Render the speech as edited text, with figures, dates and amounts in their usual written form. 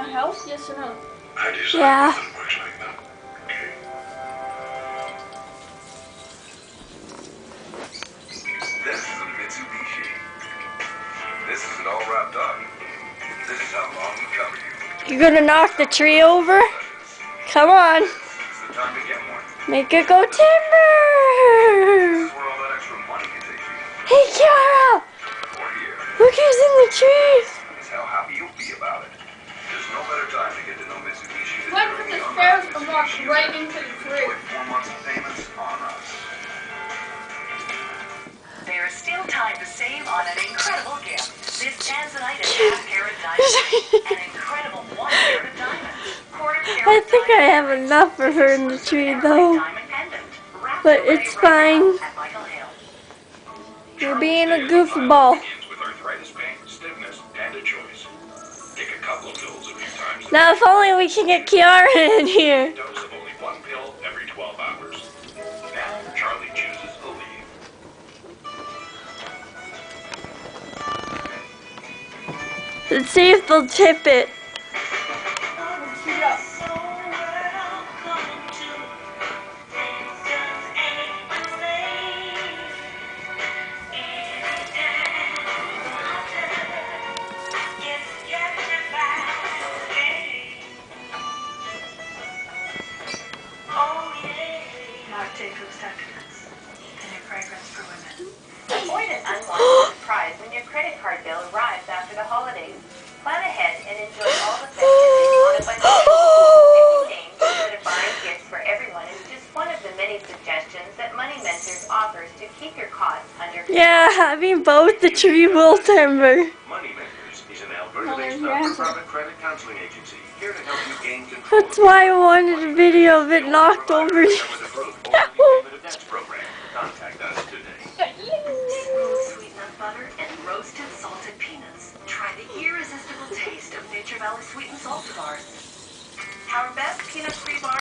house? Yes or no? Yeah. This is a Mitsubishi. This is it all wrapped up. This is how long we cover you. You're gonna knock the tree over? Come on. This is the time to get one. Make it go timber! This is where all that extra money can take you. Hey, Kiara! Or here. Look who's in the tree! Is how happy you'll be about it. There's no better time to get to know Mitsubishi than What during if the the unwrapped stairs are walked Mitsubishi right event. into the tree? Enjoy 4 months of payments on us. There is still time to save on an incredible gift. This Tanzanite half-carat diamond. An incredible 1 carat diamond. I think I have enough for her in the tree though. But it's fine. You're being a goofball. Now if only we can get Kiara in here. Dose of only 1 pill every 12 hours. Now Charlie chooses to leave. Let's see if they'll tip it. Avoid an unwanted surprise when your credit card bill arrives after the holidays. Plan ahead and enjoy all the festivities on a budget. Picking games instead of buying gifts for everyone is just one of the many suggestions that Money Mentors offers to keep your costs under control. Yeah, having both the tree will timber. Money Mentors is an Alberta-based not-for-profit credit counseling agency here to help you gain control. That's why I wanted a video of it knocked over. Contact us today. Smooth sweet nut butter and roasted salted peanuts. Try the irresistible taste of Nature Valley Sweet and Salted Bars. Our best peanut-free bar.